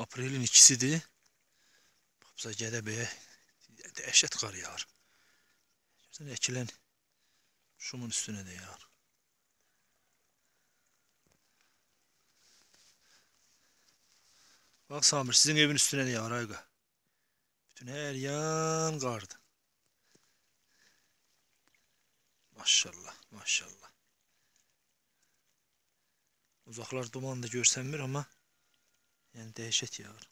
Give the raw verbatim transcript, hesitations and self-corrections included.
Aprelin ikisidir. Babza Gədəbəyə dəhşət qar yağar. Görsən əkilən şumun üstünə də yağar. Bak Samir, sizin evin üstüne de yağar ayga. Bütün her yan qardı. Maşallah, maşallah. Uzaqlar duman da görsənmir ama yani dəhşət yağar.